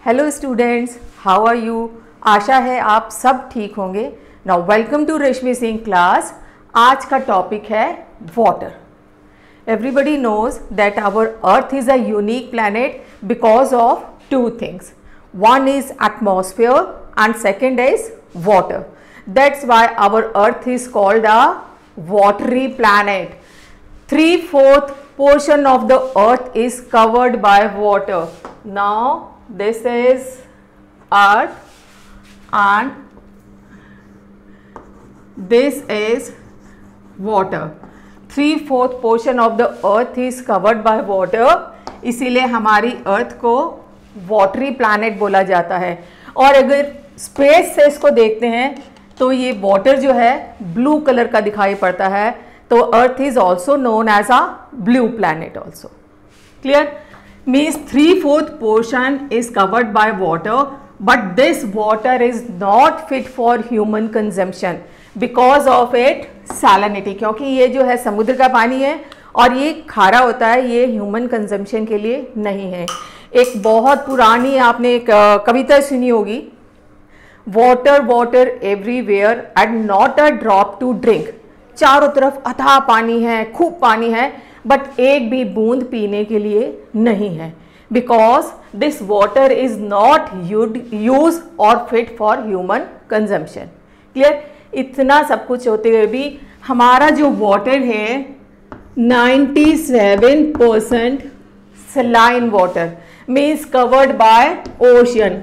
Hello students, how are you. आशा है आप सब ठीक होंगे। नाउ वेलकम टू रेशमी सिंह क्लास। आज का टॉपिक है water. Everybody knows that our earth is a unique planet because of two things. One is atmosphere and second is water. That's why our earth is called a watery planet. 3/4 portion of the earth is covered by water. Now this is earth and this is water. 3/4 portion of the earth is covered by water. इसीलिए हमारी अर्थ को watery planet बोला जाता है। और अगर space से इसको देखते हैं तो ये वाटर जो है ब्लू कलर का दिखाई पड़ता है, तो earth is also known as a blue planet also. Clear? Means 3/4 portion is covered by water, but this water is not fit for human consumption because of it salinity. क्योंकि ये जो है समुद्र का पानी है और ये खारा होता है, ये ह्यूमन कंजम्पशन के लिए नहीं है। एक बहुत पुरानी आपने एक कविता सुनी होगी, water water everywhere and not a drop to drink. चारों तरफ अथाह पानी है, खूब पानी है, बट एक भी बूंद पीने के लिए नहीं है। Because this water is not use और fit for human consumption. Clear? इतना सब कुछ होते हुए भी हमारा जो वाटर है 97% saline water means covered by ocean.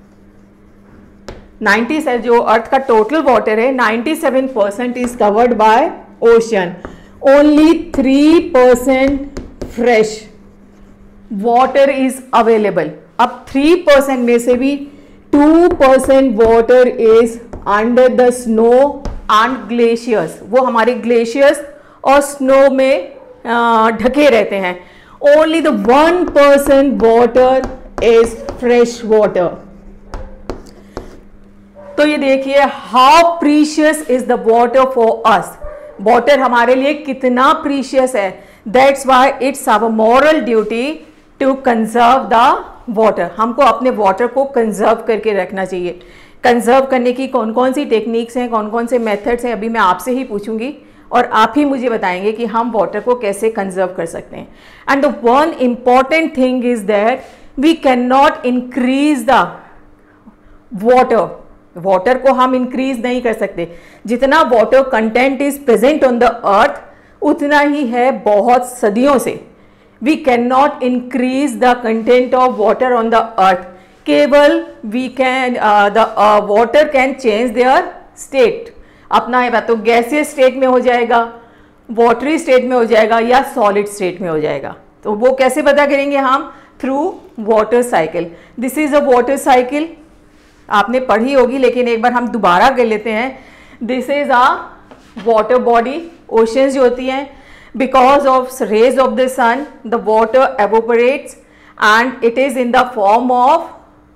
97 जो अर्थ का टोटल वाटर है 97% is covered by ocean. Only 3% fresh water is available. अब 3% में से भी 2% water is under the snow and glaciers. वो हमारे ग्लेशियर्स और स्नो में ढके रहते हैं। Only the 1% water is fresh water. तो ये देखिए how precious is the water for us. Water हमारे लिए कितना प्रीशियस है। That's why it's our moral duty to conserve the water. हमको अपने वाटर को कंजर्व करके रखना चाहिए। कंजर्व करने की कौन कौन सी टेक्निक्स हैं, कौन कौन से मेथड्स हैं, अभी मैं आपसे ही पूछूंगी और आप ही मुझे बताएंगे कि हम वाटर को कैसे कंजर्व कर सकते हैं। And the one important thing is that we can not increase the water. Water को हम इंक्रीज नहीं कर सकते। जितना water content is present on the earth उतना ही है बहुत सदियों से। We can not increase the content of water on the earth. केवल we can the water can change their state. अपना या तो गैसियस स्टेट में हो जाएगा, वाटरी स्टेट में हो जाएगा या सॉलिड स्टेट में हो जाएगा। तो वो कैसे पता करेंगे हम? Through water cycle. This is a water cycle, आपने पढ़ी होगी लेकिन एक बार हम दोबारा कर लेते हैं। This is a water body. Oceans जो होती हैं, because of rays of the sun the water evaporates and it is in the form of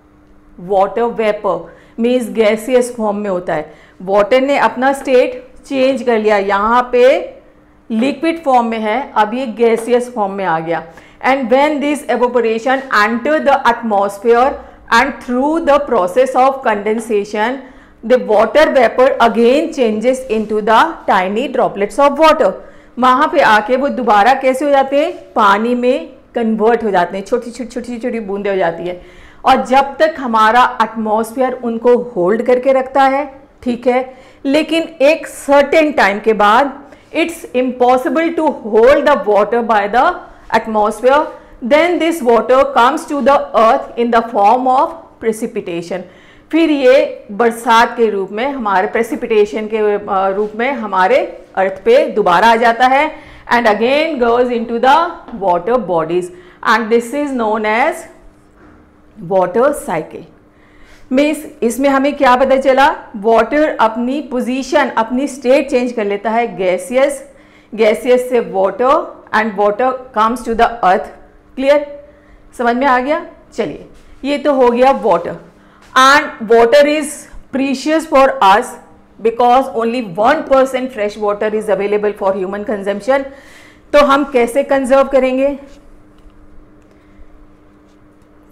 water vapour, means gaseous form में होता है। वाटर ने अपना स्टेट चेंज कर लिया, यहाँ पे लिक्विड फॉर्म में है, अब ये गैसियस फॉर्म में आ गया। And when this evaporation enter the atmosphere and through the process of condensation the water vapor again changes into the tiny droplets of water। वहाँ पे आके वो दोबारा कैसे हो जाते हैं? पानी में कन्वर्ट हो जाते हैं, छोटी छोटी छोटी छोटी बूंदें हो जाती है। और जब तक हमारा एटमॉस्फेयर उनको होल्ड करके रखता है, ठीक है, लेकिन एक सर्टेन टाइम के बाद it's impossible to hold the water by the atmosphere. Then this water comes to the earth in the form of precipitation। फिर ये बरसात के रूप में, हमारे precipitation के रूप में हमारे अर्थ पे दोबारा आ जाता है and again goes into the water bodies and this is known as water cycle। Means इसमें हमें क्या पता चला? वाटर अपनी पोजीशन, अपनी स्टेट चेंज कर लेता है। गैसियस, गैसियस से water and water comes to the earth. Clear? समझ में आ गया? चलिए, ये तो हो गया water. And water is precious for us because only 1% fresh water is available for human consumption. तो हम कैसे कंजर्व करेंगे?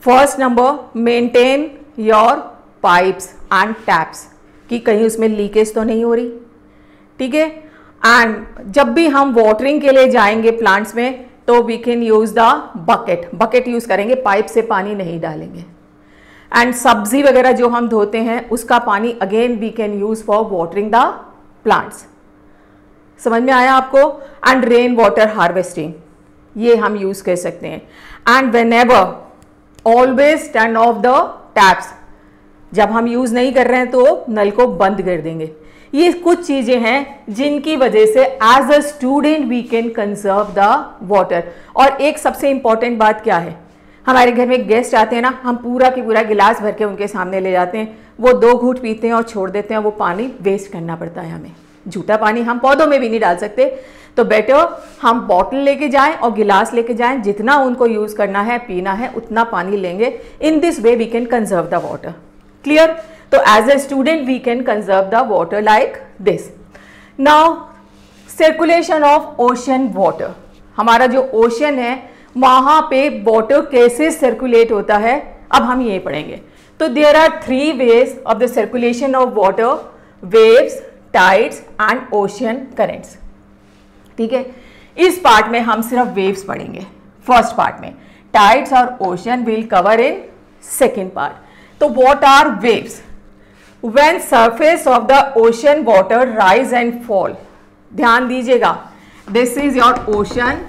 First number, maintain your pipes and taps, कि कहीं उसमें लीकेज तो नहीं हो रही, ठीक है। एंड जब भी हम वाटरिंग के लिए जाएंगे प्लांट्स में तो we can use the bucket use करेंगे, पाइप से पानी नहीं डालेंगे। एंड सब्जी वगैरह जो हम धोते हैं उसका पानी again we can use for watering the plants. समझ में आया आपको? एंड रेन वाटर हार्वेस्टिंग, ये हम यूज कर सकते हैं। And whenever always turn off the taps, जब हम यूज नहीं कर रहे हैं तो नल को बंद कर देंगे। ये कुछ चीजें हैं जिनकी वजह से as a student we can conserve the water. और एक सबसे इंपॉर्टेंट बात क्या है, हमारे घर में गेस्ट आते हैं ना, हम पूरा की पूरा गिलास भर के उनके सामने ले जाते हैं, वो 2 घूंट पीते हैं और छोड़ देते हैं, वो पानी वेस्ट करना पड़ता है हमें। झूठा पानी हम पौधों में भी नहीं डाल सकते, तो बेटर हम बॉटल लेके जाएं और गिलास लेके जाएं, जितना उनको यूज करना है पीना है उतना पानी लेंगे। In this way we can conserve the water. Clear? तो as a student we can conserve the water like this. Now circulation of ocean water, हमारा जो ओशन है वहां पे वाटर कैसे सर्कुलेट होता है, अब हम ये पढ़ेंगे। तो there are 3 ways of the circulation of water, waves, tides and ocean currents, ठीक है। इस पार्ट में हम सिर्फ वेव्स पढ़ेंगे, फर्स्ट पार्ट में। टाइड्स और ocean will cover in second part. तो what are waves? When surface of the ocean water rise and fall, ध्यान दीजिएगा, this is your ocean,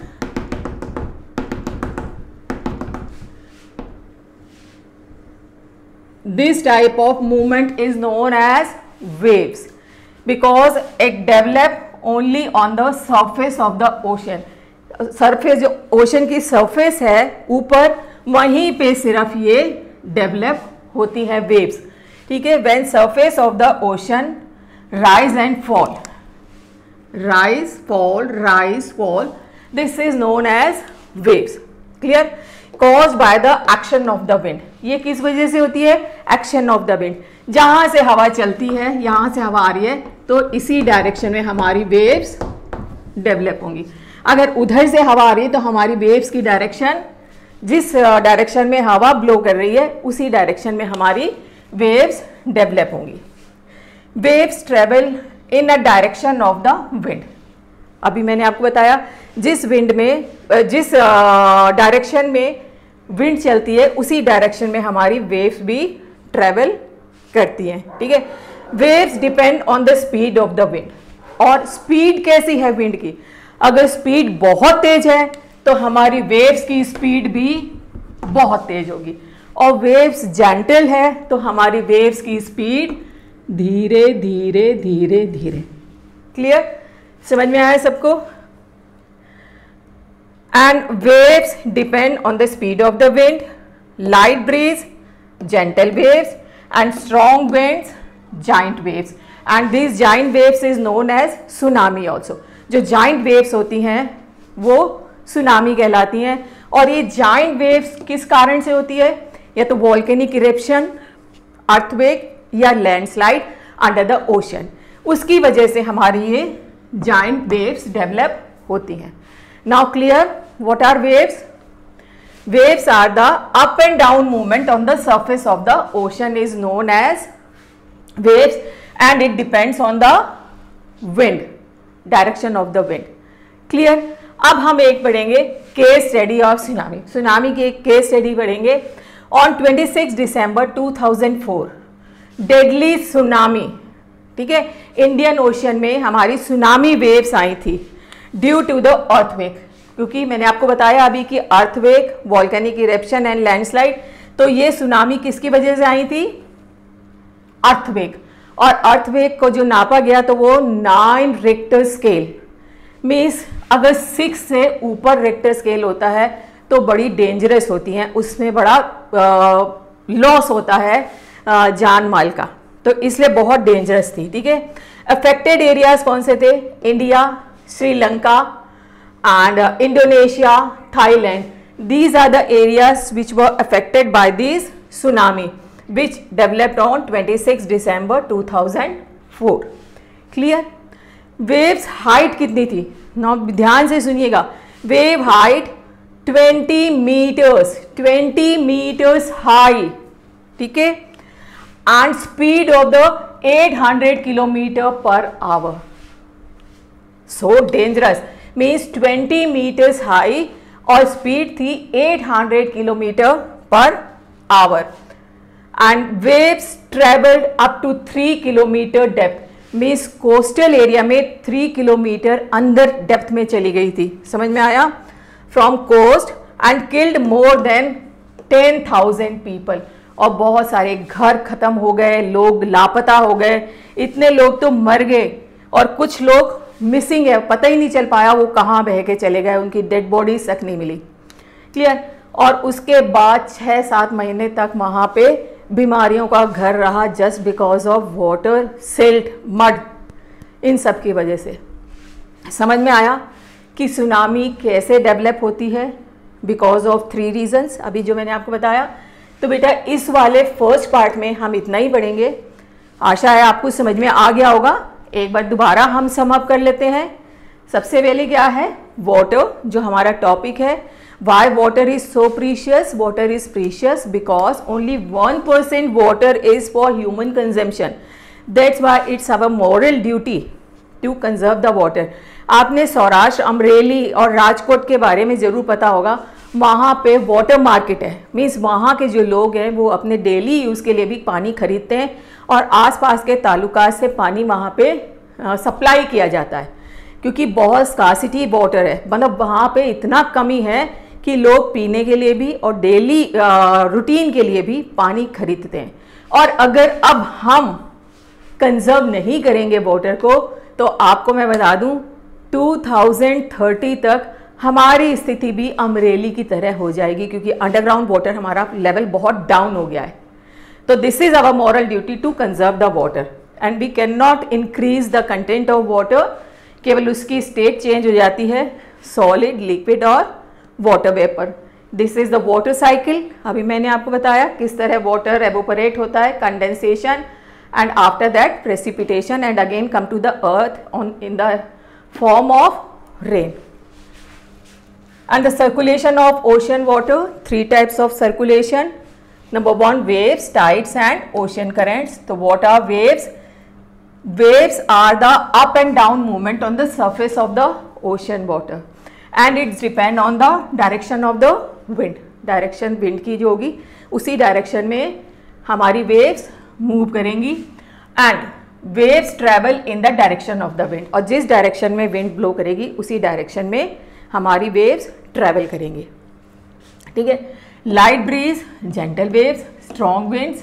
this type of movement is known as waves because it develop only on the surface of the ocean. Surface जो ocean की surface है ऊपर, वहीं पे सिर्फ ये डेवलप होती है वेव्स, ठीक है। When surface of the ocean rise and fall, rise fall, this is known as waves. Clear? Caused by the action of the wind, ये किस वजह से होती है? Action of the wind. जहां से हवा चलती है, यहां से हवा आ रही है तो इसी डायरेक्शन में हमारी वेव्स डेवलप होंगी। अगर उधर से हवा आ रही है तो हमारी वेव्स की डायरेक्शन, जिस डायरेक्शन में हवा ब्लो कर रही है उसी डायरेक्शन में हमारी वेव्स डेवलप होंगी। Waves travel in a direction of the wind, अभी मैंने आपको बताया जिस विंड में, जिस डायरेक्शन में विंड चलती है उसी डायरेक्शन में हमारी वेव्स भी ट्रेवल करती हैं, ठीक है। Waves depend on the speed of the wind, और स्पीड कैसी है विंड की? अगर स्पीड बहुत तेज है तो हमारी वेव्स की स्पीड भी बहुत तेज होगी, और वेव्स जेंटल है तो हमारी वेव्स की स्पीड धीरे धीरे धीरे धीरे। क्लियर? समझ में आया सबको? And waves depend on the speed of the wind, light breeze, gentle waves, and strong winds, giant waves. And these giant waves is known as tsunami also. जो giant waves होती हैं वो सुनामी कहलाती हैं। और ये giant waves किस कारण से होती है? या तो volcanic eruption, earthquake या landslide under the ocean, उसकी वजह से हमारी ये giant waves develop होती हैं। Now clear? What are waves? Waves are the up and down movement on the surface of the ocean is known as waves, and it depends on the wind, direction of the wind. Clear? अब हम एक पढ़ेंगे case study of tsunami. Tsunami की एक case study पढ़ेंगे। On 26 December 2004 deadly tsunami, ठीक है, Indian ocean में हमारी सुनामी वेव्स आई थी ड्यू टू द अर्थक्वेक। क्योंकि मैंने आपको बताया अभी कि earthquake, volcanic eruption and landslide, तो ये सुनामी किसकी वजह से आई थी? अर्थक्वेक। और अर्थक्वेक को जो नापा गया तो वो 9 रिक्टर स्केल, मीन्स अगर 6 से ऊपर रिक्टर स्केल होता है तो बड़ी डेंजरस होती हैं, उसमें बड़ा लॉस होता है जान माल का, तो इसलिए बहुत डेंजरस थी, ठीक है। अफेक्टेड एरियाज कौन से थे? India, Sri Lanka and Indonesia, Thailand. These are the areas which were affected by this tsunami which developed on 26 December 2004. Clear? Waves height कितनी थी? Now ध्यान से सुनिएगा। Wave height 20 मीटर्स हाई, ठीक है, and speed of the 800 kilometre per hour. So dangerous, means 20 metres high और speed थी 800 kilometre per hour. And waves travelled up to 3 kilometre depth, means coastal area में 3 kilometre अंदर depth में चली गई थी. समझ में आया? From coast and killed more than 10,000 people. और बहुत सारे घर खत्म हो गए, लोग लापता हो गए, इतने लोग तो मर गए और कुछ लोग मिसिंग है, पता ही नहीं चल पाया वो कहाँ बह के चले गए, उनकी डेड बॉडीज तक नहीं मिली. क्लियर? और उसके बाद 6-7 महीने तक वहाँ पे बीमारियों का घर रहा, just because of water, silt, mud, इन सब की वजह से. समझ में आया कि सुनामी कैसे डेवलप होती है? बिकॉज ऑफ 3 रीजन्स, अभी जो मैंने आपको बताया. तो बेटा इस वाले फर्स्ट पार्ट में हम इतना ही पढ़ेंगे. आशा है आपको समझ में आ गया होगा. एक बार दोबारा हम सम अप कर लेते हैं. सबसे पहले क्या है? वाटर, जो हमारा टॉपिक है. Why water is so precious? Water is precious because only 1% water is for human consumption. That's why it's our moral duty to conserve the water. आपने सौराष्ट्र, अमरेली और राजकोट के बारे में जरूर पता होगा. वहाँ पे वाटर मार्केट है, मीन्स वहाँ के जो लोग हैं वो अपने डेली यूज़ के लिए भी पानी खरीदते हैं और आसपास के तालुकात से पानी वहाँ पे सप्लाई किया जाता है, क्योंकि बहुत स्कार्सिटी वाटर है. मतलब वहाँ पे इतना कमी है कि लोग पीने के लिए भी और डेली रूटीन के लिए भी पानी खरीदते हैं. और अगर अब हम कंजर्व नहीं करेंगे वाटर को, तो आपको मैं बता दूं 2030 तक हमारी स्थिति भी अमरेली की तरह हो जाएगी, क्योंकि अंडरग्राउंड वाटर हमारा लेवल बहुत डाउन हो गया है. तो this is our moral duty to conserve the water and we can not increase the content of water. केवल उसकी स्टेट चेंज हो जाती है, सॉलिड, लिक्विड और water vapour. This is the water cycle. अभी मैंने आपको बताया किस तरह वाटर एवोपरेट होता है, condensation, and after that precipitation and again come to the earth on in the form of rain. And the circulation of ocean water, 3 types of circulation. Number 1, waves, tides and ocean currents. So what are waves? Waves are the up and down movement on the surface of the ocean water and it depend on the direction of the wind. Direction wind की जो होगी उसी direction में हमारी waves move करेंगी and waves travel in the direction of the wind. और जिस direction में wind blow करेगी उसी direction में हमारी वेव्स ट्रैवल करेंगे. ठीक है? Light breeze, gentle waves, strong winds,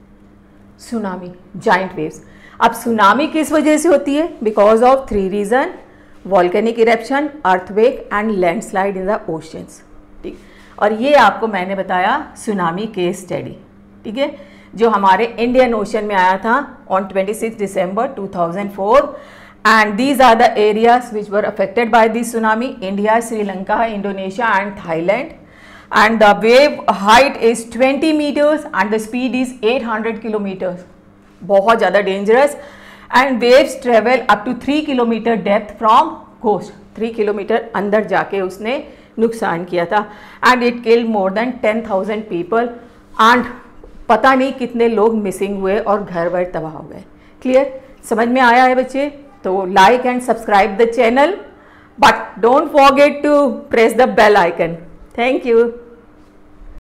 tsunami, giant waves. अब सुनामी किस वजह से होती है? Because of 3 reason: volcanic eruption, earthquake and landslide in the oceans. ठीक, और ये आपको मैंने बताया सुनामी केस स्टडी. ठीक है, जो हमारे इंडियन ओशन में आया था on 26 December 2004. And these are the areas which were affected by this tsunami: India, Sri Lanka, Indonesia and Thailand. And the wave height is 20 meters and the speed is 800 kilometers. बहुत ज़्यादा dangerous. And waves travel up to 3 kilometer depth from coast. 3 kilometer अंदर जाके उसने नुकसान किया था. And it killed more than 10,000 people. And पता नहीं कितने लोग मिसिंग हुए और घर वर तबाह हो गए. क्लियर? समझ में आया है बच्चे? तो like and subscribe the channel, but don't forget to press the bell icon. Thank you.